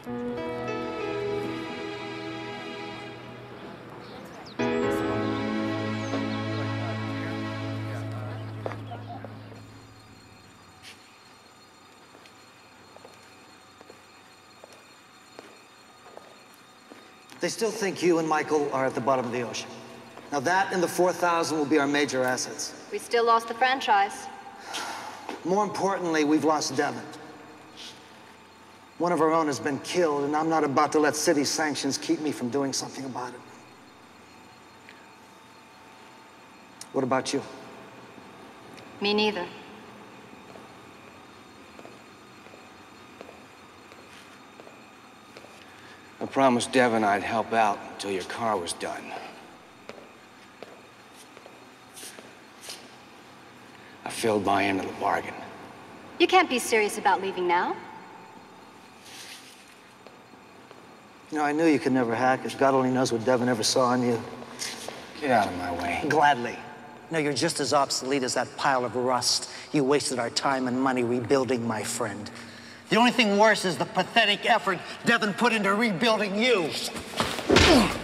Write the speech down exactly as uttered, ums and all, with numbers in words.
They still think you and Michael are at the bottom of the ocean. Now that and the four thousand will be our major assets. We still lost the franchise. More importantly, we've lost Devon. One of our own has been killed, and I'm not about to let city sanctions keep me from doing something about it. What about you? Me neither. I promised Devon I'd help out until your car was done. I filled my end of the bargain. You can't be serious about leaving now. You know, I knew you could never hack it. God only knows what Devon ever saw in you. Get out of my way. Gladly. No, you're just as obsolete as that pile of rust. You wasted our time and money rebuilding my friend. The only thing worse is the pathetic effort Devon put into rebuilding you.